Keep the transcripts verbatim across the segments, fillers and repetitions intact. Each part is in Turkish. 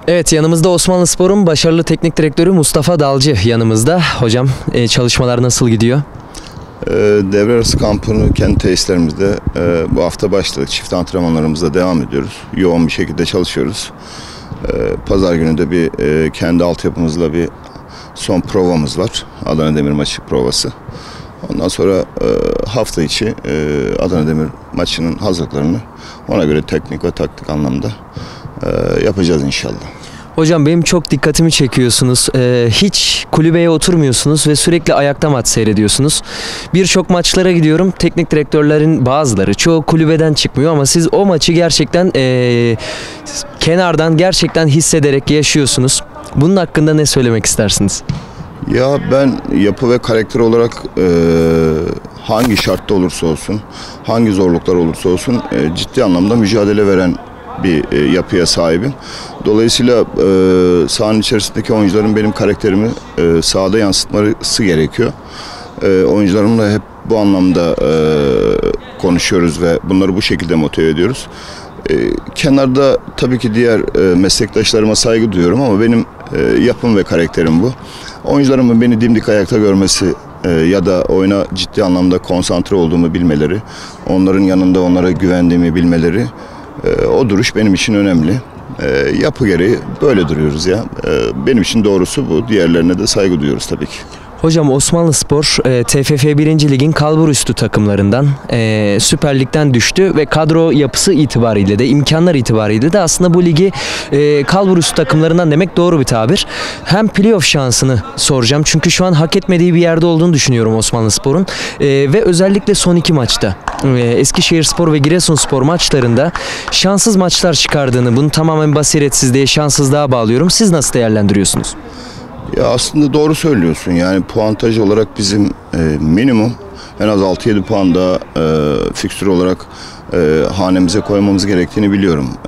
Evet, yanımızda Osmanlıspor'un başarılı teknik direktörü Mustafa Dalcı yanımızda. Hocam e, çalışmalar nasıl gidiyor? E, devre arası kampını kendi tesislerimizde e, bu hafta başladık. Çift antrenmanlarımızla devam ediyoruz. Yoğun bir şekilde çalışıyoruz. E, Pazar günü de bir e, kendi altyapımızla bir son provamız var. Adana Demir maçı provası. Ondan sonra e, hafta içi e, Adana Demir maçının hazırlıklarını ona göre teknik ve taktik anlamda e, yapacağız inşallah. Hocam benim çok dikkatimi çekiyorsunuz. Ee, hiç kulübeye oturmuyorsunuz ve sürekli ayakta maç seyrediyorsunuz. Birçok maçlara gidiyorum. Teknik direktörlerin bazıları, çoğu kulübeden çıkmıyor ama siz o maçı gerçekten ee, kenardan gerçekten hissederek yaşıyorsunuz. Bunun hakkında ne söylemek istersiniz? Ya ben yapı ve karakter olarak e, hangi şartta olursa olsun, hangi zorluklar olursa olsun e, ciddi anlamda mücadele veren bir e, yapıya sahibim. Dolayısıyla e, sahanın içerisindeki oyuncuların benim karakterimi e, sahada yansıtması gerekiyor. E, oyuncularımla hep bu anlamda e, konuşuyoruz ve bunları bu şekilde motive ediyoruz. E, kenarda tabii ki diğer e, meslektaşlarıma saygı duyuyorum ama benim e, yapım ve karakterim bu. Oyuncularımın beni dimdik ayakta görmesi e, ya da oyuna ciddi anlamda konsantre olduğumu bilmeleri, onların yanında onlara güvendiğimi bilmeleri, e, o duruş benim için önemli. E, yapı gereği böyle duruyoruz ya. E, benim için doğrusu bu. Diğerlerine de saygı duyuyoruz tabii ki. Hocam Osmanlıspor e, T F F birinci Lig'in kalburüstü takımlarından e, Süper Lig'den düştü ve kadro yapısı itibariyle de imkanlar itibariyle de aslında bu ligi e, kalburüstü takımlarından demek doğru bir tabir. Hem playoff şansını soracağım çünkü şu an hak etmediği bir yerde olduğunu düşünüyorum Osmanlıspor'un e, ve özellikle son iki maçta e, Eskişehirspor ve Giresunspor maçlarında şanssız maçlar çıkardığını, bunu tamamen basiretsizliğe, şanssızlığa bağlıyorum. Siz nasıl değerlendiriyorsunuz? Ya aslında doğru söylüyorsun. Yani puantaj olarak bizim e, minimum en az altı yedi puan daha e, fikstür olarak e, hanemize koymamız gerektiğini biliyorum. E,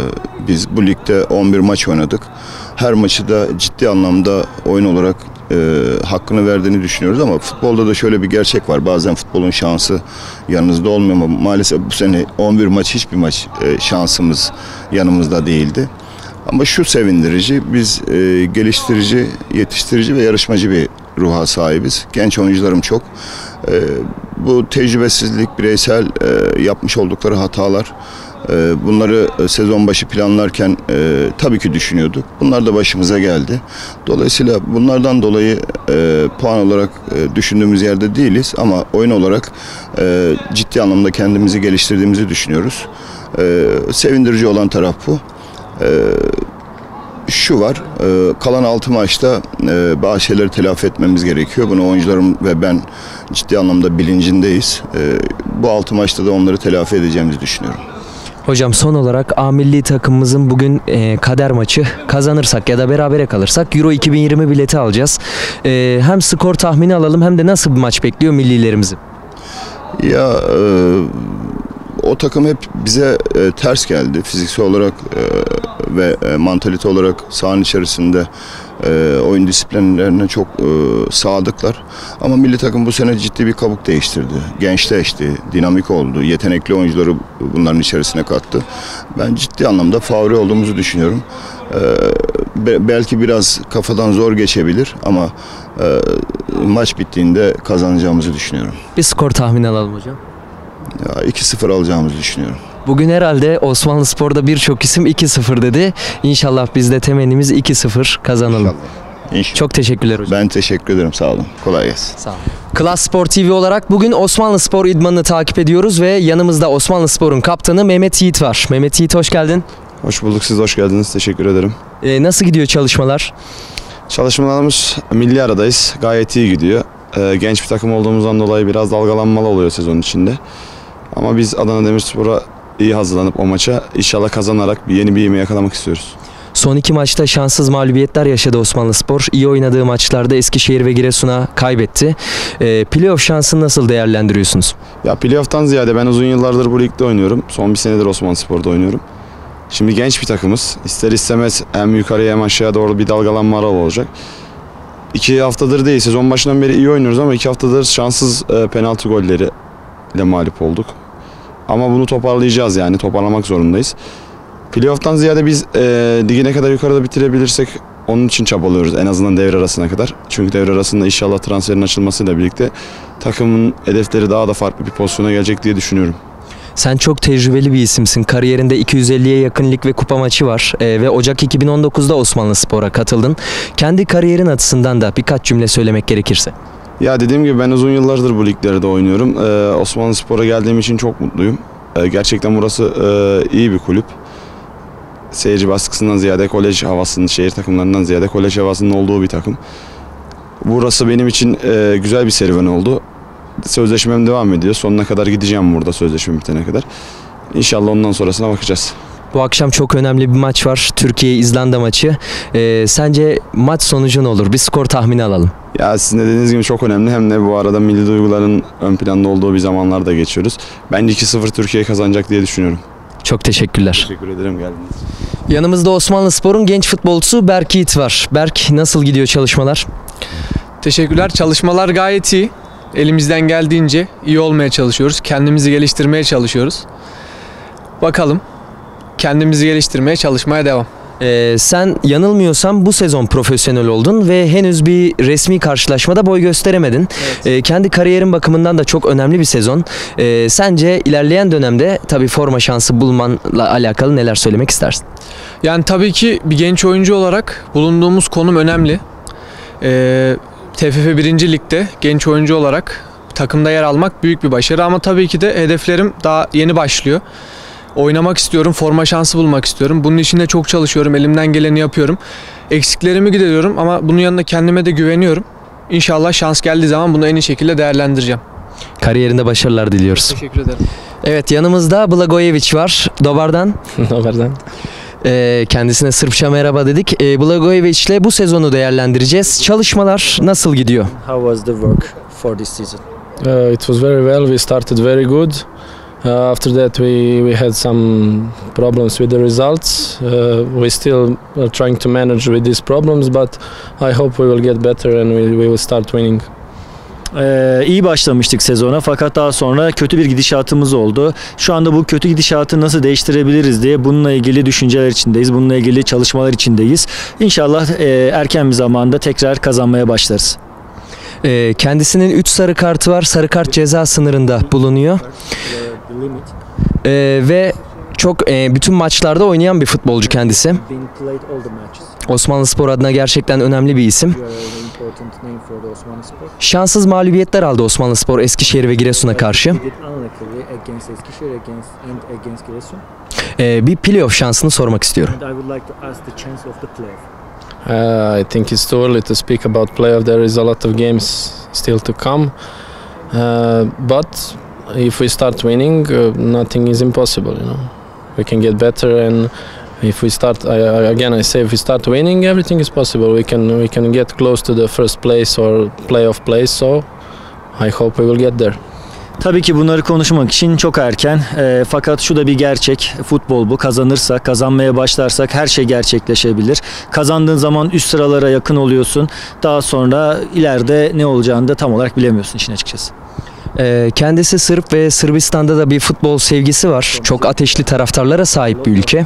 biz bu ligde on bir maç oynadık. Her maçı da ciddi anlamda oyun olarak e, hakkını verdiğini düşünüyoruz ama futbolda da şöyle bir gerçek var. Bazen futbolun şansı yanınızda olmuyor ama maalesef bu sene on bir maç hiçbir maç e, şansımız yanımızda değildi. Ama şu sevindirici, biz e, geliştirici, yetiştirici ve yarışmacı bir ruha sahibiz. Genç oyuncularım çok. E, bu tecrübesizlik, bireysel e, yapmış oldukları hatalar, e, bunları e, sezon başı planlarken e, tabii ki düşünüyorduk. Bunlar da başımıza geldi. Dolayısıyla bunlardan dolayı e, puan olarak e, düşündüğümüz yerde değiliz ama oyun olarak e, ciddi anlamda kendimizi geliştirdiğimizi düşünüyoruz. E, sevindirici olan taraf bu. Ee, şu var, e, kalan altı maçta e, bazı şeyleri telafi etmemiz gerekiyor. Bunu oyuncularım ve ben ciddi anlamda bilincindeyiz. E, bu altı maçta da onları telafi edeceğimizi düşünüyorum. Hocam son olarak A milli takımımızın bugün e, kader maçı, kazanırsak ya da berabere kalırsak Euro iki bin yirmi bileti alacağız. E, hem skor tahmini alalım hem de nasıl bir maç bekliyor millilerimizi? Ya e, o takım hep bize e, ters geldi. Fiziksel olarak e, ve e, mantalite olarak sahanın içerisinde e, oyun disiplinlerine çok e, sadıklar. Ama milli takım bu sene ciddi bir kabuk değiştirdi. Gençleşti, dinamik oldu. Yetenekli oyuncuları bunların içerisine kattı. Ben ciddi anlamda favori olduğumuzu düşünüyorum. E, be, belki biraz kafadan zor geçebilir ama e, maç bittiğinde kazanacağımızı düşünüyorum. Bir skor tahmini alalım hocam. Ya iki sıfır alacağımızı düşünüyorum. Bugün herhalde Osmanlıspor'da birçok isim iki sıfır dedi. İnşallah biz de temennimiz iki sıfır kazanalım. İnşallah. İnşallah. Çok teşekkürler hocam. Ben teşekkür ederim. Sağ olun. Kolay gelsin. Sağ olun. Klas Spor T V olarak bugün Osmanlıspor idmanını takip ediyoruz ve yanımızda Osmanlıspor'un kaptanı Mehmet Yiğit var. Mehmet Yiğit hoş geldin. Hoş bulduk. Siz hoş geldiniz. Teşekkür ederim. Ee, nasıl gidiyor çalışmalar? Çalışmalarımız milli aradayız. Gayet iyi gidiyor. Ee, genç bir takım olduğumuzdan dolayı biraz dalgalanmalı oluyor sezon içinde. Ama biz Adana Demirspor'a iyi hazırlanıp o maça inşallah kazanarak bir yeni bir ivme yakalamak istiyoruz. Son iki maçta şanssız mağlubiyetler yaşadı Osmanlıspor. İyi oynadığı maçlarda Eskişehir ve Giresun'a kaybetti. E, playoff şansını nasıl değerlendiriyorsunuz? Ya playoff'tan ziyade ben uzun yıllardır bu ligde oynuyorum. Son bir senedir Osmanlıspor'da oynuyorum. Şimdi genç bir takımız. İster istemez hem yukarıya hem aşağıya doğru bir dalgalanma olacak. İki haftadır değil, sezon başından beri iyi oynuyoruz ama iki haftadır şanssız e, penaltı golleriyle mağlup olduk. Ama bunu toparlayacağız, yani toparlamak zorundayız. Playoff'tan ziyade biz e, ligi ne kadar yukarıda bitirebilirsek onun için çabalıyoruz en azından devre arasına kadar. Çünkü devre arasında inşallah transferin açılmasıyla birlikte takımın hedefleri daha da farklı bir pozisyona gelecek diye düşünüyorum. Sen çok tecrübeli bir isimsin. Kariyerinde iki yüz elliye yakın lig ve kupa maçı var ee, ve Ocak iki bin on dokuzda Osmanlıspor'a katıldın. Kendi kariyerin açısından da birkaç cümle söylemek gerekirse. Ya dediğim gibi ben uzun yıllardır bu liglerde oynuyorum. Ee, Osmanlıspor'a geldiğim için çok mutluyum. Ee, gerçekten burası e, iyi bir kulüp. Seyirci baskısından ziyade kolej havasının, şehir takımlarından ziyade kolej havasının olduğu bir takım. Burası benim için e, güzel bir serüven oldu. Sözleşmem devam ediyor. Sonuna kadar gideceğim burada sözleşmem bitene kadar. İnşallah ondan sonrasına bakacağız. Bu akşam çok önemli bir maç var. Türkiye-İzlanda maçı. Ee, sence maç sonucu ne olur? Bir skor tahmini alalım. Ya sizin de dediğiniz gibi çok önemli. Hem de bu arada milli duyguların ön planda olduğu bir zamanlarda geçiyoruz. Bence iki sıfır Türkiye kazanacak diye düşünüyorum. Çok teşekkürler. Teşekkür ederim geldiğiniz için. Yanımızda Osmanlıspor'un genç futbolcusu Berk Yiğit var. Berk, nasıl gidiyor çalışmalar? Teşekkürler. Çalışmalar gayet iyi. Elimizden geldiğince iyi olmaya çalışıyoruz. Kendimizi geliştirmeye çalışıyoruz. Bakalım. Kendimizi geliştirmeye çalışmaya devam. Ee, sen yanılmıyorsam bu sezon profesyonel oldun ve henüz bir resmi karşılaşmada boy gösteremedin. Evet. Ee, kendi kariyerin bakımından da çok önemli bir sezon. Ee, sence ilerleyen dönemde tabii forma şansı bulmanla alakalı neler söylemek istersin? Yani tabii ki bir genç oyuncu olarak bulunduğumuz konum önemli. Ee, T F F birinci Lig'de genç oyuncu olarak takımda yer almak büyük bir başarı ama tabii ki de hedeflerim daha yeni başlıyor. Oynamak istiyorum, forma şansı bulmak istiyorum. Bunun için de çok çalışıyorum, elimden geleni yapıyorum. Eksiklerimi gideriyorum ama bunun yanında kendime de güveniyorum. İnşallah şans geldiği zaman bunu en iyi şekilde değerlendireceğim. Kariyerinde başarılar diliyoruz. Teşekkür ederim. Evet, yanımızda Blagojevic var. Dobardan. Dobardan. Ee, kendisine Sırpça merhaba dedik. Ee, Blagojevic ile bu sezonu değerlendireceğiz. Çalışmalar nasıl gidiyor? How was the work for this season? Uh, it was very well. We started very good. Uh, after that, we, we had some problems with the results. Uh, we still are trying to manage with these problems, but I hope we will get better and we, we will start winning. Ee, iyi başlamıştık sezona fakat daha sonra kötü bir gidişatımız oldu. Şu anda bu kötü gidişatı nasıl değiştirebiliriz diye bununla ilgili düşünceler içindeyiz. Bununla ilgili çalışmalar içindeyiz. İnşallah e, erken bir zamanda tekrar kazanmaya başlarız. Ee, kendisinin üç sarı kartı var. Sarı kart ceza sınırında bulunuyor. Ee, ve çok e, bütün maçlarda oynayan bir futbolcu kendisi. Osmanlıspor adına gerçekten önemli bir isim. Şanssız mağlubiyetler aldı Osmanlıspor Eskişehir ve Giresun'a karşı. Ee, bir playoff şansını sormak istiyorum. Uh, I think it's too early to speak about playoff. There is a lot of games still to come. Uh, but if we start winning, uh, nothing is impossible. You know, we can get better, and if we start, I, I, again, I say, if we start winning, everything is possible. We can we can get close to the first place or playoff place. So I hope we will get there. Tabii ki bunları konuşmak için çok erken. E, fakat şu da bir gerçek. Futbol bu. Kazanırsak, kazanmaya başlarsak her şey gerçekleşebilir. Kazandığın zaman üst sıralara yakın oluyorsun. Daha sonra ileride ne olacağını da tam olarak bilemiyorsun işin açıkçası. Ee, kendisi Sırp ve Sırbistan'da da bir futbol sevgisi var. Çok ateşli taraftarlara sahip bir ülke.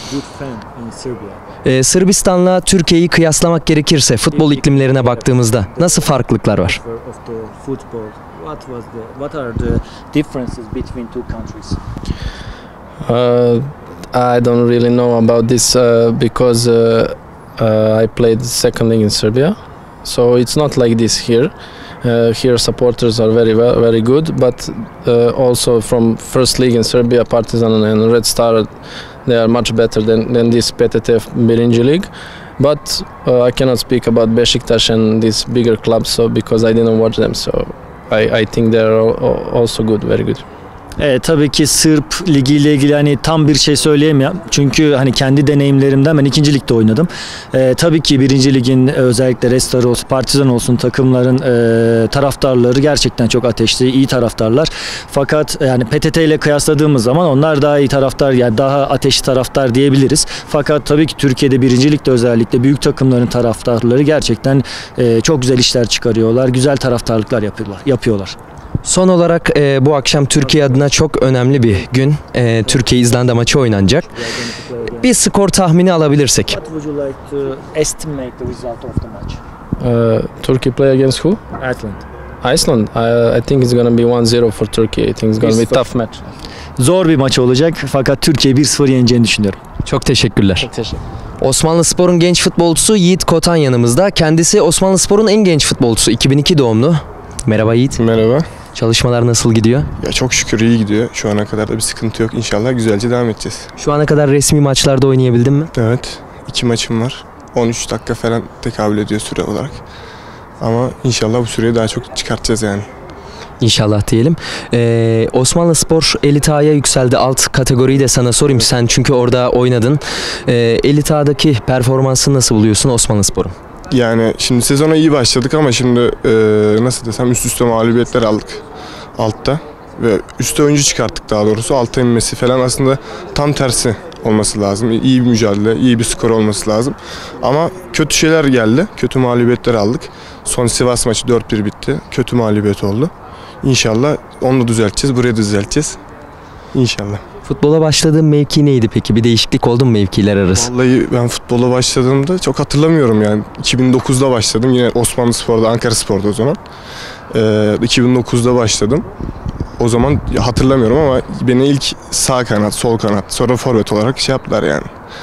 Ee, Sırbistan'la Türkiye'yi kıyaslamak gerekirse futbol iklimlerine baktığımızda nasıl farklılıklar var? What was the what are the differences between two countries? Uh, I don't really know about this uh, because uh, uh, I played second league in Serbia, so it's not like this here. Uh, here supporters are very well, very good, but uh, also from first league in Serbia, Partizan and Red Star, they are much better than than this P T T Birinci League. But uh, I cannot speak about Beşiktaş and these bigger clubs, so because I didn't watch them, so. I, I think they are also good, very good. Evet, tabii ki Sırp Ligi ile ilgili hani tam bir şey söyleyemiyorum. Çünkü hani kendi deneyimlerimden ben ikinci ligde oynadım. Ee, tabii ki birinci ligin özellikle Red Star olsun, Partizan olsun takımların e, taraftarları gerçekten çok ateşli, iyi taraftarlar. Fakat yani P T T ile kıyasladığımız zaman onlar daha iyi taraftar, yani daha ateşli taraftar diyebiliriz. Fakat tabii ki Türkiye'de birinci ligde özellikle büyük takımların taraftarları gerçekten e, çok güzel işler çıkarıyorlar. Güzel taraftarlıklar yapıyorlar. yapıyorlar. Son olarak e, bu akşam Türkiye adına çok önemli bir gün. E, Türkiye-İzlanda maçı oynanacak. Bir skor tahmini alabilirsek. What would you like to estimate the result of the match? Uh, Turkey play against who? Iceland. Iceland. I, I think it's gonna be one zero for Turkey. I think it's gonna be a tough match. Zor bir maç olacak fakat Türkiye bir sıfır yeneceğini düşünüyorum. Çok teşekkürler. Teşekkür. Osmanlıspor'un genç futbolcusu Yiğit Kotan yanımızda. Kendisi Osmanlıspor'un en genç futbolcusu. iki bin iki doğumlu. Merhaba Yiğit. Merhaba. Çalışmalar nasıl gidiyor? Ya çok şükür iyi gidiyor. Şu ana kadar da bir sıkıntı yok. İnşallah güzelce devam edeceğiz. Şu ana kadar resmi maçlarda oynayabildin mi? Evet. iki maçım var. on üç dakika falan tekabül ediyor süre olarak. Ama inşallah bu süreyi daha çok çıkartacağız yani. İnşallah diyelim. Ee, Osmanlıspor Elit A'ya yükseldi. Alt kategoriyi de sana sorayım. Sen çünkü orada oynadın. Ee, Elit A'daki performansını nasıl buluyorsun Osmanlıspor'un? Yani şimdi sezona iyi başladık ama şimdi e, nasıl desem üst üste mağlubiyetler aldık altta. Ve üste oyuncu çıkarttık daha doğrusu. Alta inmesi falan aslında tam tersi olması lazım. İyi bir mücadele, iyi bir skor olması lazım. Ama kötü şeyler geldi. Kötü mağlubiyetler aldık. Son Sivas maçı dört bir bitti. Kötü mağlubiyet oldu. İnşallah onu da düzelteceğiz. Burayı da düzelteceğiz. İnşallah. Futbola başladığın mevki neydi peki? Bir değişiklik oldu mu mevkiler arası? Vallahi ben futbola başladığımda çok hatırlamıyorum yani. iki bin dokuzda başladım. Yine Osmanlıspor'da, Ankaraspor'da o zaman. Ee, iki bin dokuzda başladım. O zaman hatırlamıyorum ama beni ilk sağ kanat, sol kanat, sonra forvet olarak şey yaptılar yani.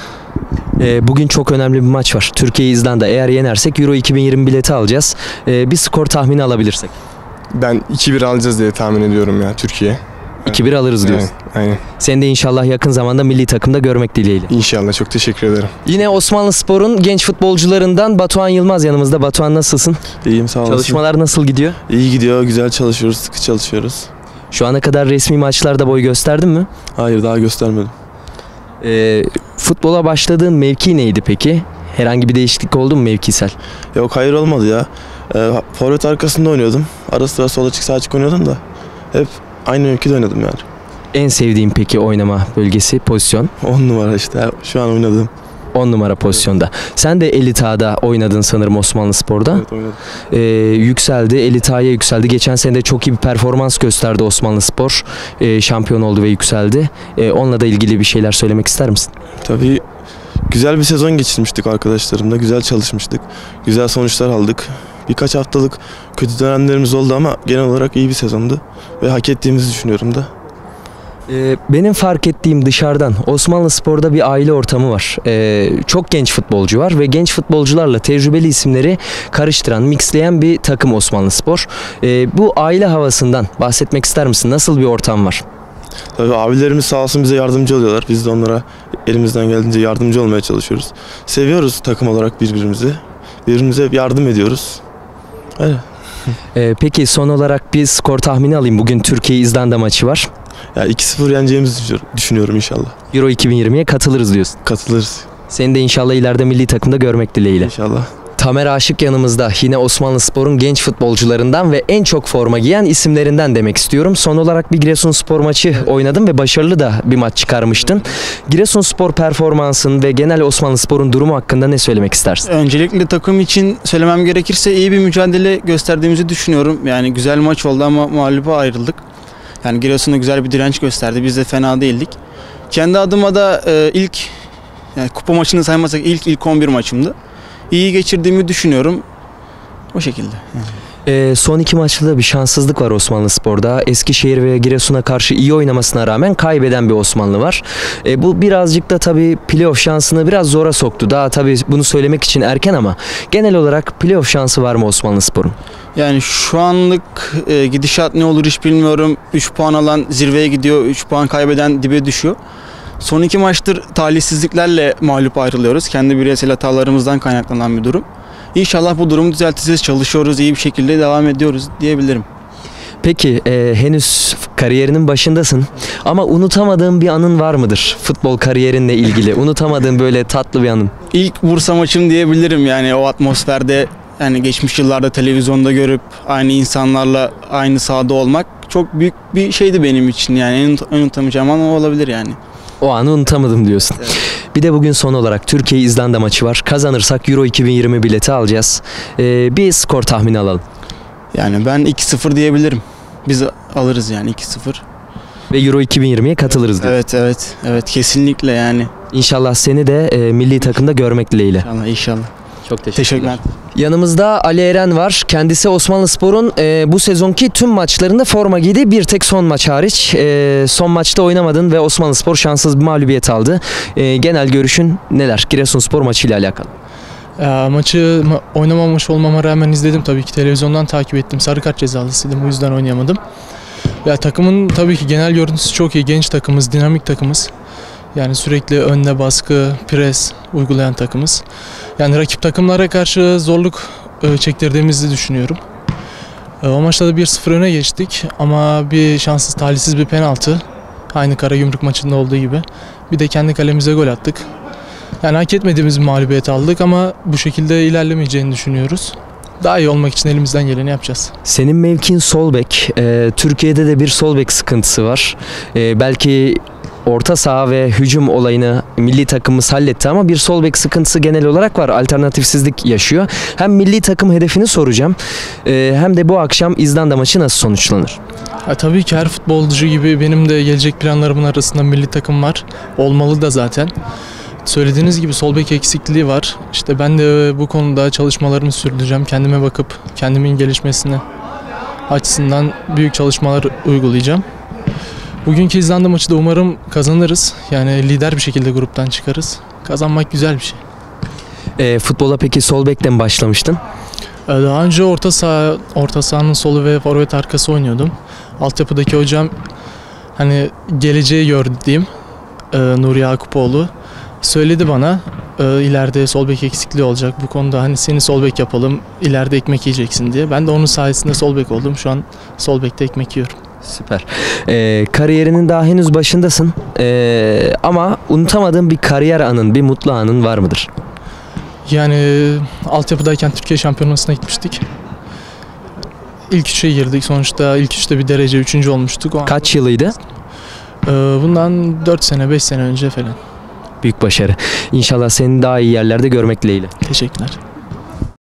Ee, bugün çok önemli bir maç var. Türkiye-İzlanda. Eğer yenersek Euro iki bin yirmi bileti alacağız. Ee, bir skor tahmini alabilirsek. Ben iki bir alacağız diye tahmin ediyorum ya Türkiye. iki bir alırız diyorsun. Aynen, aynen. Seni de inşallah yakın zamanda milli takımda görmek dileğiyle. İnşallah, çok teşekkür ederim. Yine Osmanlıspor'un genç futbolcularından Batuhan Yılmaz yanımızda. Batuhan nasılsın? İyiyim, sağ olasın. Çalışmalar nasıl gidiyor? İyi gidiyor, güzel çalışıyoruz, sıkı çalışıyoruz. Şu ana kadar resmi maçlarda boy gösterdin mi? Hayır, daha göstermedim. Ee, futbola başladığın mevki neydi peki? Herhangi bir değişiklik oldu mu mevkisel? Yok, hayır olmadı ya. Ee, forvet arkasında oynuyordum. Ara sıra sol açık sağ açık oynuyordum da hep aynı mevkide oynadım yani. En sevdiğin peki oynama bölgesi, pozisyon? on numara işte şu an oynadığım. on numara pozisyonda. Sen de Elit A'da oynadın sanırım Osmanlıspor'da. Evet, oynadım. Ee, yükseldi, Elit A'ya yükseldi. Geçen sene de çok iyi bir performans gösterdi Osmanlıspor. Ee, şampiyon oldu ve yükseldi. Ee, onunla da ilgili bir şeyler söylemek ister misin? Tabii güzel bir sezon geçirmiştik arkadaşlarımla. Güzel çalışmıştık. Güzel sonuçlar aldık. Birkaç haftalık kötü dönemlerimiz oldu ama genel olarak iyi bir sezondu. Ve hak ettiğimizi düşünüyorum da. Ee, benim fark ettiğim dışarıdan Osmanlıspor'da bir aile ortamı var. Ee, çok genç futbolcu var ve genç futbolcularla tecrübeli isimleri karıştıran, mixleyen bir takım Osmanlıspor. Ee, bu aile havasından bahsetmek ister misin? Nasıl bir ortam var? Tabii abilerimiz sağ olsun bize yardımcı oluyorlar. Biz de onlara elimizden geldiğince yardımcı olmaya çalışıyoruz. Seviyoruz takım olarak birbirimizi. Birbirimize yardım ediyoruz. Öyle. Ee, peki son olarak bir skor tahmini alayım. Bugün Türkiye-İzlanda maçı var. Ya iki sıfır yeneceğimizi düşünüyorum inşallah. Euro iki bin yirmiye katılırız diyorsun. Katılırız Seni de inşallah ileride milli takımda görmek dileğiyle. inşallah. Tamer Aşık yanımızda. Yine Osmanlıspor'un genç futbolcularından ve en çok forma giyen isimlerinden demek istiyorum. Son olarak bir Giresunspor maçı oynadın ve başarılı da bir maç çıkarmıştın. Giresunspor performansın ve genel Osmanlıspor'un durumu hakkında ne söylemek istersin? Öncelikle takım için söylemem gerekirse iyi bir mücadele gösterdiğimizi düşünüyorum. Yani güzel maç oldu ama mağluba ayrıldık. Yani Giresun'da güzel bir direnç gösterdi. Biz de fena değildik. Kendi adıma da e, ilk yani kupa maçını saymazsak ilk ilk on bir maçımdı. İyi geçirdiğimi düşünüyorum. O şekilde. Ee, son iki maçta da bir şanssızlık var Osmanlıspor'da. Eskişehir ve Giresun'a karşı iyi oynamasına rağmen kaybeden bir Osmanlı var. Ee, bu birazcık da tabii playoff şansını biraz zora soktu. Daha tabii bunu söylemek için erken ama genel olarak playoff şansı var mı Osmanlıspor'un? Yani şu anlık e, gidişat ne olur hiç bilmiyorum. üç puan alan zirveye gidiyor. üç puan kaybeden dibe düşüyor. Son iki maçtır talihsizliklerle mağlup ayrılıyoruz. Kendi bireysel hatalarımızdan kaynaklanan bir durum. İnşallah bu durumu düzelteceğiz, çalışıyoruz, iyi bir şekilde devam ediyoruz diyebilirim. Peki e, henüz kariyerinin başındasın ama unutamadığın bir anın var mıdır futbol kariyerinle ilgili? Unutamadığın böyle tatlı bir anın. İlk Bursa maçım diyebilirim yani o atmosferde yani geçmiş yıllarda televizyonda görüp aynı insanlarla aynı sahada olmak çok büyük bir şeydi benim için yani en unutamayacağım an o olabilir yani. O anı unutamadım diyorsun. Evet. Bir de bugün son olarak Türkiye-İzlanda maçı var. Kazanırsak Euro iki bin yirmi bileti alacağız. Ee, bir skor tahmini alalım. Yani ben iki sıfır diyebilirim. Biz alırız yani iki sıfır. Ve Euro iki bin yirmiye katılırız diyor. Evet evet evet kesinlikle yani. İnşallah seni de e, milli takımda görmek dileğiyle. İnşallah inşallah. Çok teşekkürler. Teşekkürler. Yanımızda Ali Eren var. Kendisi Osmanlıspor'un e, bu sezonki tüm maçlarında forma giydi. Bir tek son maç hariç. E, son maçta oynamadın ve Osmanlıspor şanssız bir mağlubiyet aldı. E, genel görüşün neler? Giresunspor maçıyla alakalı. E, maçı ma- oynamamış olmama rağmen izledim tabii ki. Televizyondan takip ettim. Sarı kart cezalısıydım. O yüzden oynayamadım. Ya takımın tabii ki genel görüntüsü çok iyi. Genç takımız, dinamik takımız. Yani sürekli önde baskı, pres uygulayan takımız. Yani rakip takımlara karşı zorluk e, çektirdiğimizi düşünüyorum. E, o maçta da bir sıfır öne geçtik ama bir şanssız, talihsiz bir penaltı. Aynı Karagümrük maçında olduğu gibi. Bir de kendi kalemize gol attık. Yani hak etmediğimiz bir mağlubiyet aldık ama bu şekilde ilerlemeyeceğini düşünüyoruz. Daha iyi olmak için elimizden geleni yapacağız. Senin mevkin sol bek. E, Türkiye'de de bir sol bek sıkıntısı var. E, belki orta saha ve hücum olayını milli takımımız halletti ama bir sol bek sıkıntısı genel olarak var. Alternatifsizlik yaşıyor. Hem milli takım hedefini soracağım e, hem de bu akşam İzlanda maçı nasıl sonuçlanır? Ya, tabii ki her futbolcu gibi benim de gelecek planlarımın arasında milli takım var. Olmalı da zaten. Söylediğiniz gibi sol bek eksikliği var. İşte ben de bu konuda çalışmalarımı sürdüreceğim. Kendime bakıp kendimin gelişmesine açısından büyük çalışmalar uygulayacağım. Bugünkü İzlanda maçı da umarım kazanırız. Yani lider bir şekilde gruptan çıkarız. Kazanmak güzel bir şey. E, futbola peki sol bekten mi başlamıştın? Daha önce orta saha, orta sahanın solu ve forvet arkası oynuyordum. Altyapıdaki hocam hani geleceği gördü diyeyim. Nuri Yakupoğlu söyledi bana e, ileride sol bek eksikliği olacak. Bu konuda hani seni sol bek yapalım, ileride ekmek yiyeceksin diye. Ben de onun sayesinde sol bek oldum. Şu an sol bekte ekmek yiyorum. Süper. Ee, kariyerinin daha henüz başındasın. Ee, ama unutamadığın bir kariyer anın, bir mutlu anın var mıdır? Yani altyapıdayken Türkiye Şampiyonası'na gitmiştik. İlk üçe girdik. Sonuçta ilk üçte bir derece üçüncü olmuştuk. O Kaç yılıydı? Ee, bundan dört sene, beş sene önce falan. Büyük başarı. İnşallah seni daha iyi yerlerde görmek dileğiyle. Teşekkürler.